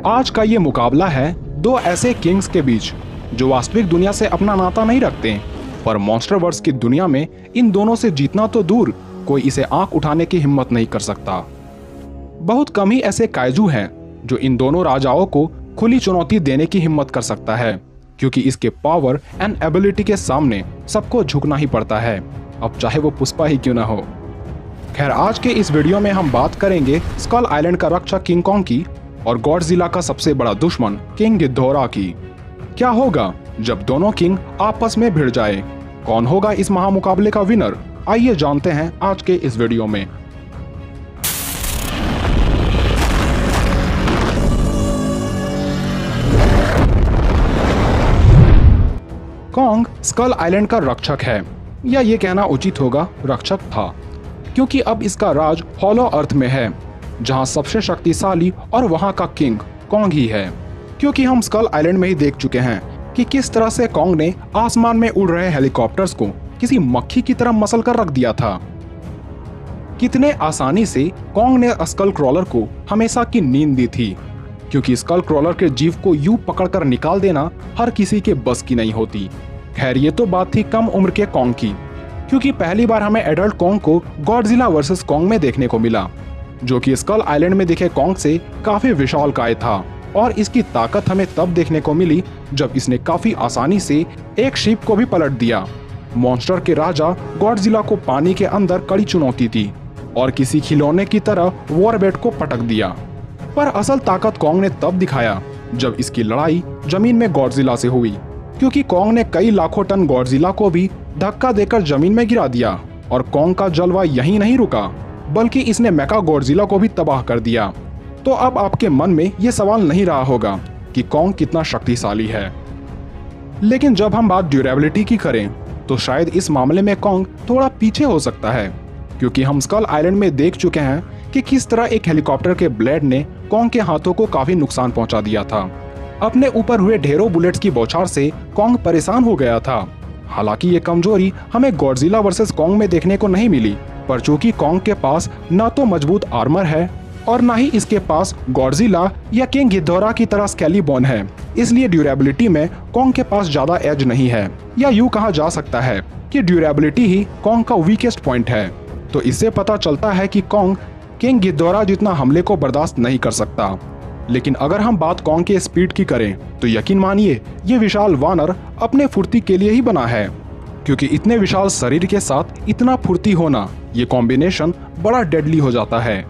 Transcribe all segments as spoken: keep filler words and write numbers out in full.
आज का ये मुकाबला है दो ऐसे किंग्स के बीच जो वास्तविक दुनिया से अपना नाता नहीं रखते, पर मॉन्स्टरवर्स की दुनिया में इन दोनों से जीतना तो दूर, कोई इसे आंख उठाने की हिम्मत नहीं कर सकता। बहुत कम ही ऐसे काइजू हैं जो इन दोनों राजाओं को खुली चुनौती देने की हिम्मत कर सकता है, क्योंकि इसके पावर एंड एबिलिटी के सामने सबको झुकना ही पड़ता है, अब चाहे वो पुष्पा ही क्यों ना हो। खैर, आज के इस वीडियो में हम बात करेंगे स्कल आइलैंड का रक्षक किंग कॉन्ग की और गॉडजिला का सबसे बड़ा दुश्मन किंग गिद्धोरा की। क्या होगा जब दोनों किंग आपस में भिड़ जाए? कौन होगा इस महामुकाबले का विनर? आइए जानते हैं आज के इस वीडियो में। कॉन्ग स्कल आइलैंड का रक्षक है, या ये कहना उचित होगा रक्षक था, क्योंकि अब इसका राज हॉलो अर्थ में है, जहां सबसे शक्तिशाली और वहां का किंग कॉन्ग ही है। क्योंकि हम स्कल आइलैंड में ही देख चुके हैं कि किस तरह से कॉन्ग ने आसमान में उड़ रहे हेलीकॉप्टर्स को किसी मक्खी की तरह मसल कर रख दिया था। कितने आसानी से कॉन्ग ने स्कल क्रॉलर को हमेशा की नींद दी थी, क्योंकि स्कल क्रॉलर के जीव को यूं पकड़कर निकाल देना हर किसी के बस की नहीं होती। खैर, ये तो बात थी कम उम्र के कॉन्ग की, क्योंकि पहली बार हमें एडल्ट कॉन्ग को गॉडजिला वर्सेस कॉन्ग में देखने को मिला, जो कि स्कल आइलैंड में दिखे कॉन्ग से काफी विशालकाय था। और इसकी ताकत हमें तब देखने को मिली जब इसने काफी आसानी से एक शिप को भी पलट दिया। मॉन्स्टर के राजा गॉडजिला को पानी के अंदर कड़ी चुनौती थी और किसी खिलौने की तरह वॉरबेट को पटक दिया। पर असल ताकत कॉन्ग ने तब दिखाया जब इसकी लड़ाई जमीन में गॉडजिला से हुई, क्योंकि कॉन्ग ने कई लाखों टन गॉडजिला को भी धक्का देकर जमीन में गिरा दिया। और कॉन्ग का जलवा यहीं नहीं रुका, बल्कि इसने मेका गॉडजिला को भी तबाह कर दिया। तो अब आपके मन में ये सवाल नहीं रहा होगा कि कॉन्ग कितना शक्तिशाली है। लेकिन जब हम बात ड्यूरेबिलिटी की करें तो शायद इस मामले में कॉन्ग थोड़ा पीछे हो सकता है, क्योंकि हम स्कल आइलैंड में देख चुके हैं कि किस तरह एक हेलीकॉप्टर के ब्लेड ने कॉन्ग के हाथों को काफी नुकसान पहुंचा दिया था। अपने ऊपर हुए ढेरों बुलेट्स की बौछार से कॉन्ग परेशान हो गया था। हालांकि ये कमजोरी हमें गॉडजिला वर्सेस कॉन्ग में देखने को नहीं मिली, पर चूंकि कॉन्ग के पास न तो मजबूत आर्मर है और न ही इसके पास गॉडजिला या किंग गिद्धोरा की तरह स्केली बोन है, इसलिए ड्यूरेबिलिटी में कॉन्ग के पास ज्यादा एज नहीं है, या यूं कहा जा सकता है कि ड्यूरेबिलिटी ही कॉन्ग का वीकेस्ट पॉइंट है। तो इससे पता चलता है कि कॉन्ग किंग गिद्धोरा जितना हमले को बर्दाश्त नहीं कर सकता। लेकिन अगर हम बात कॉन्ग के स्पीड की करें तो यकीन मानिए ये विशाल वानर अपने फुर्ती के लिए ही बना है, क्योंकि इतने विशाल शरीर के साथ इतना फुर्ती होना, ये कॉम्बिनेशन बड़ा डेडली हो जाता है।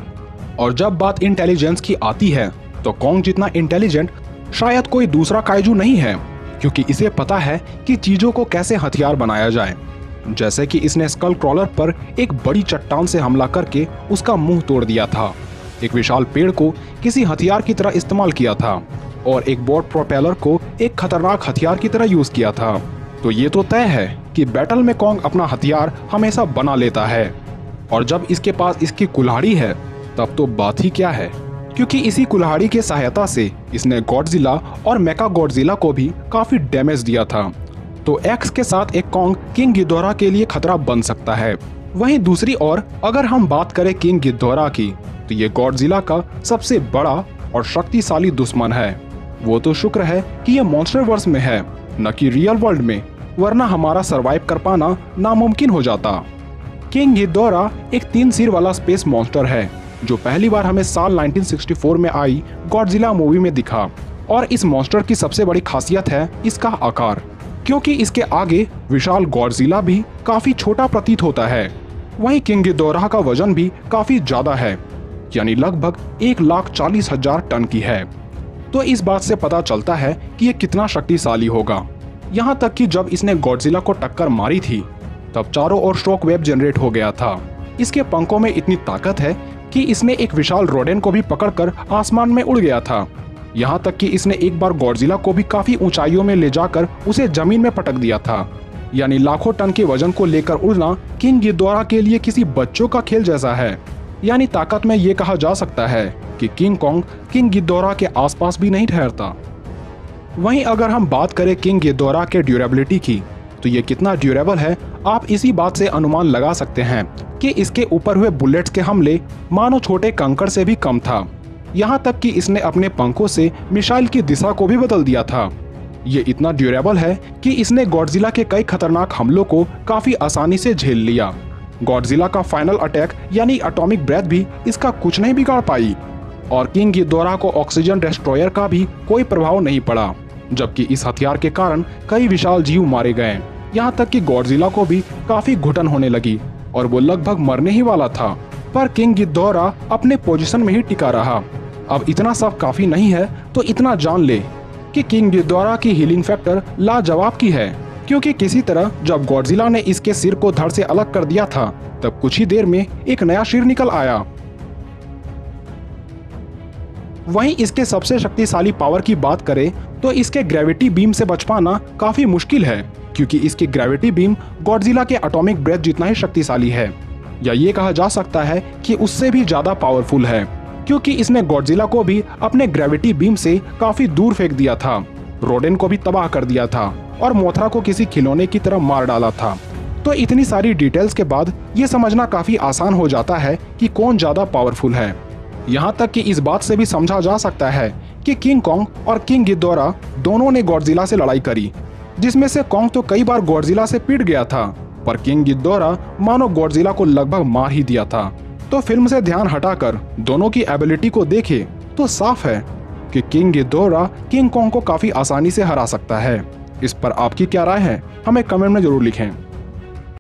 और जब बात इंटेलिजेंस की आती है तो कॉन्ग जितना इंटेलिजेंट शायद कोई दूसरा काइजू नहीं है, क्योंकि इसे पता है कि चीजों को कैसे हथियार बनाया जाए। जैसे कि इसने स्कल क्रॉलर पर एक बड़ी चट्टान से हमला करके उसका मुंह तोड़ दिया था, एक विशाल पेड़ को किसी हथियार की तरह इस्तेमाल किया था, और एक बोट प्रोपेलर को एक खतरनाक हथियार की तरह यूज किया था। तो ये तो तय है कि बैटल में कॉन्ग अपना हथियार हमेशा बना लेता है। और जब इसके पास इसकी कुल्हाड़ी है तब तो बात ही क्या है, क्योंकि इसी कुल्हाड़ी के सहायता से इसने गॉडजिला और मेका गॉडजिला को भी काफी डैमेज दिया था। तो एक्स के साथ एक कॉन्ग किंग गिद्धोरा के लिए खतरा बन सकता है। वहीं दूसरी ओर अगर हम बात करें किंग गिद्धोरा की, तो ये गॉडजिला का सबसे बड़ा और शक्तिशाली दुश्मन है। वो तो शुक्र है कि ये मॉन्स्टरवर्स में है, न कि रियल वर्ल्ड में, वरना हमारा सरवाइव कर पाना नामुमकिन हो जाता। किंग गिद्धोरा एक तीन सिर वाला स्पेस मॉन्स्टर है, जो पहली बार हमें साल उन्नीस सौ चौंसठ में आई गॉडजिला मूवी में दिखा। और इस मॉन्स्टर की सबसे बड़ी खासियत है इसका आकार, क्योंकि इसके आगे विशाल गॉडजिला भी काफी छोटा प्रतीत होता है। वहीं किंग गिद्धोरा का वजन भी काफी ज्यादा है, यानी लगभग एक लाख चालीस हजार टन की है। तो इस बात से पता चलता है कि ये कितना शक्तिशाली होगा। यहाँ तक कि जब इसने गॉडजिला को टक्कर मारी थी तब चारों ओर शॉक वेव जनरेट हो गया था। इसके पंखों में इतनी ताकत है कि इसने एक विशाल रोडेन को भी पकड़कर आसमान में उड़ गया था। यहाँ तक कि इसने एक बार गॉडजिला को भी काफी ऊंचाइयों में ले जाकर उसे जमीन में पटक दिया था। यानी लाखों टन के वजन को लेकर उड़ना किंग गिद्धोरा के लिए किसी बच्चों का खेल जैसा है। यानी ताकत में ये कहा जा सकता है कि किंग कॉन्ग किंग गिद्धोरा के आसपास भी नहीं ठहरता। वहीं अगर हम बात करें किंग गिद्धोरा के ड्यूरेबिलिटी की, तो ये कितना ड्यूरेबल है आप इसी बात से अनुमान लगा सकते हैं कि इसके ऊपर हुए बुलेट्स के हमले मानो छोटे कंकड़ से भी कम था। यहाँ तक कि इसने अपने पंखों से मिसाइल की दिशा को भी बदल दिया था। ये इतना ड्यूरेबल है कि इसने गॉडजिला के कई खतरनाक हमलों को काफी आसानी से झेल लिया। गॉडजिला का फाइनल अटैक यानी एटॉमिक ब्रेथ भी इसका कुछ नहीं बिगाड़ पाई और किंग गिदोरा को ऑक्सीजन डिस्ट्रॉयर का भी कोई प्रभाव नहीं पड़ा, जबकि इस हथियार के कारण कई विशाल जीव मारे गए। यहाँ तक कि गॉडजिला को भी काफी घुटन होने लगी और वो लगभग मरने ही वाला था, पर किंग गिदोरा अपने पोजीशन में ही टिका रहा। अब इतना सब काफी नहीं है तो इतना जान ले कि किंग गिदोरा की हीलिंग फैक्टर लाजवाब की है, क्योंकि किसी तरह जब गॉडजिला ने इसके सिर को धड़ से अलग कर दिया था तब कुछ ही देर में एक नया सिर निकल आया। वहीं इसके सबसे शक्तिशाली पावर की बात करें तो इसके ग्रेविटी बीम से बच पाना काफी मुश्किल है, क्योंकि इसकी ग्रेविटी बीम गॉडजिला के एटॉमिक ब्रेथ जितना ही शक्तिशाली है, या ये कहा जा सकता है कि उससे भी ज्यादा पावरफुल है, क्योंकि इसने गॉडजिला को भी अपने ग्रेविटी बीम से काफी दूर फेंक दिया था, रोडेन को भी तबाह कर दिया था और मोथरा को किसी खिलौने की तरह मार डाला था। तो इतनी सारी डिटेल्स के बाद ये समझना काफी आसान हो जाता है कि कौन ज्यादा पावरफुल है। यहाँ तक कि इस बात से भी समझा जा सकता है कि किंग कॉन्ग और किंग गिदोरा दोनों ने गॉडजिला से लड़ाई करी, जिसमें से कॉन्ग तो कई बार गॉडजिला से पिट गया था, पर किंग गिदोरा मानो गॉडजिला को लगभग मार ही दिया था। तो फिल्म से ध्यान हटाकर दोनों की एबिलिटी को देखे तो साफ है कि किंग गिदोरा किंग कॉन्ग को काफी आसानी से हरा सकता है। इस पर आपकी क्या राय है, हमें कमेंट में जरूर लिखें।